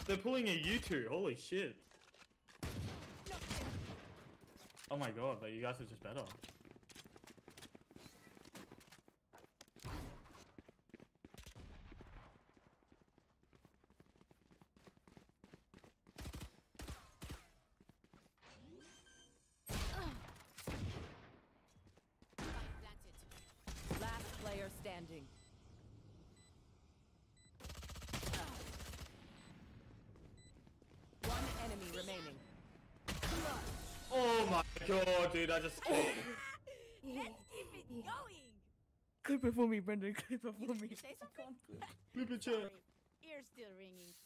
They're pulling a U2. Holy shit. Oh my god, like you guys are just better. Last player standing. One enemy remaining. Oh my god, dude, I just Let's keep it going. Clip it for me, Brendan. Clip it for me. You say something? Flip it, chat. Sorry, ear's still ringing.